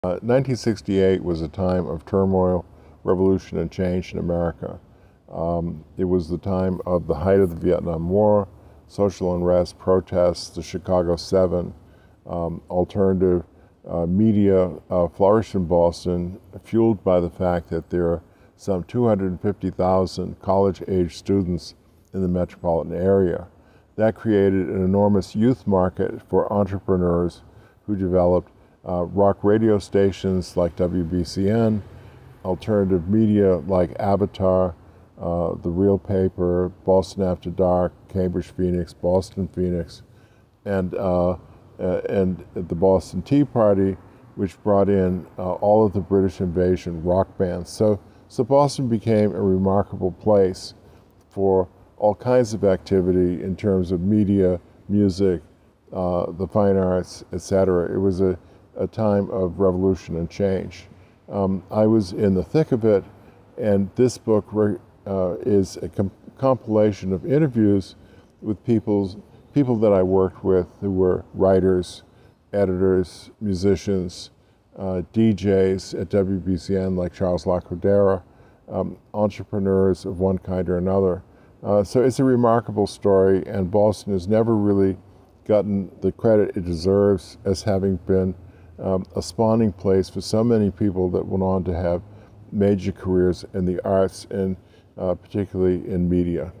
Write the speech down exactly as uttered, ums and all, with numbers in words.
Uh, nineteen sixty-eight was a time of turmoil, revolution, and change in America. Um, it was the time of the height of the Vietnam War, social unrest, protests, the Chicago Seven, um, alternative uh, media uh, flourished in Boston, fueled by the fact that there are some two hundred fifty thousand college-age students in the metropolitan area. That created an enormous youth market for entrepreneurs who developed Uh, rock radio stations like W B C N, alternative media like Avatar, uh, The Real Paper, Boston After Dark, Cambridge Phoenix, Boston Phoenix, and, uh, uh, and the Boston Tea Party, which brought in uh, all of the British invasion rock bands. So, so Boston became a remarkable place for all kinds of activity in terms of media, music, uh, the fine arts, et cetera. It was a a time of revolution and change. Um, I was in the thick of it, and this book uh, is a com compilation of interviews with people's, people that I worked with who were writers, editors, musicians, uh, D Js at W B C N like Charles Lacodera, um, entrepreneurs of one kind or another. Uh, so it's a remarkable story, and Boston has never really gotten the credit it deserves as having been Um, a spawning place for so many people that went on to have major careers in the arts and uh, particularly in media.